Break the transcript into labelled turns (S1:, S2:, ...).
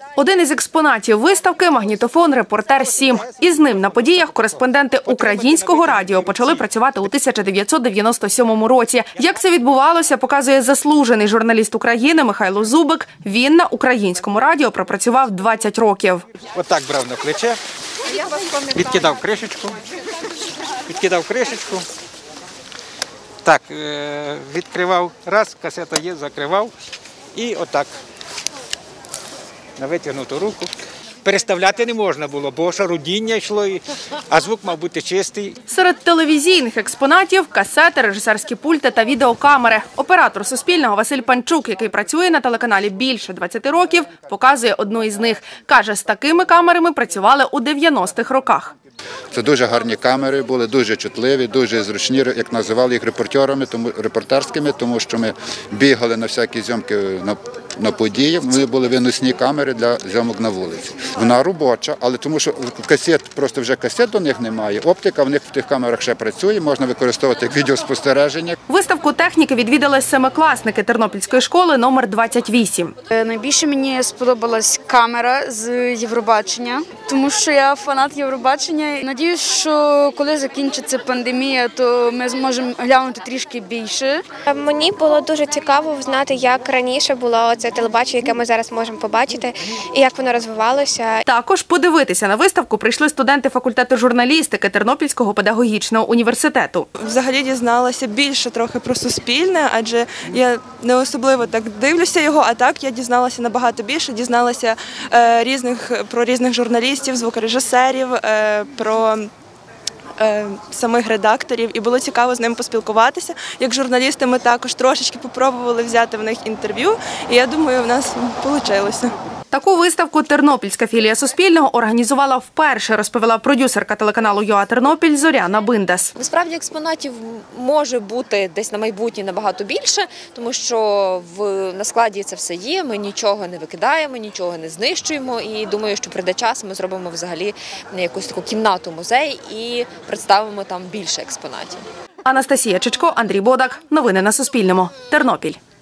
S1: Один із експонатів виставки – магнітофон «Репортер 7». Із ним на подіях кореспонденти Українського радіо почали працювати у 1997 році. Як це відбувалося, показує заслужений журналіст України Михайло Зубик. Він на Українському радіо пропрацював 20 років.
S2: Отак брав на плече, відкидав кришечку. Так, відкривав, раз, касета є, закривав і отак. На витягнуту руку. Переставляти не можна було, бо шарудіння йшло, а звук мав бути чистий.
S1: Серед телевізійних експонатів – касети, режисерські пульти та відеокамери. Оператор Суспільного Василь Панчук, який працює на телеканалі більше 20 років, показує одну із них. Каже, з такими камерами працювали у 90-х роках.
S3: Це дуже гарні камери були, дуже чутливі, дуже зручні, як називали їх репортерськими, тому що ми бігали на всякі зйомки на події. Вони були виносні камери для зйомок на вулиці. Вона робоча, але тому що просто вже касет до них немає. Оптика в них в тих камерах ще працює, можна використовувати як відеоспостереження.
S1: Виставку техніки відвідали семикласники Тернопільської школи номер 28.
S4: Найбільше мені сподобалась камера з Євробачення, тому що я фанат Євробачення. Надіюсь, що коли закінчиться пандемія, то ми зможемо глянути трішки більше.
S5: Мені було дуже цікаво знати, як раніше було це телебачення, яке ми зараз можемо побачити, і як воно розвивалося.
S1: Також подивитися на виставку прийшли студенти факультету журналістики Тернопільського педагогічного університету.
S6: Взагалі дізналася більше трохи про Суспільне, адже я не особливо так дивлюся його, а так я дізналася набагато більше, дізналася про різних журналістів, звукорежисерів, про самих редакторів, і було цікаво з ними поспілкуватися. Як журналісти ми також трошечки попробували взяти в них інтерв'ю, і я думаю, в нас вийшло.
S1: Таку виставку тернопільська філія Суспільного організувала вперше, розповіла продюсерка телеканалу ЮА Тернопіль Зоряна Биндас.
S7: Насправді експонатів може бути десь на майбутнє набагато більше, тому що на складі це все є, ми нічого не викидаємо, нічого не знищуємо, і думаю, що прийде час, ми зробимо взагалі якусь таку кімнату-музей і представимо там більше експонатів.
S1: Анастасія Чичко, Андрій Бодак. Новини на Суспільному. Тернопіль.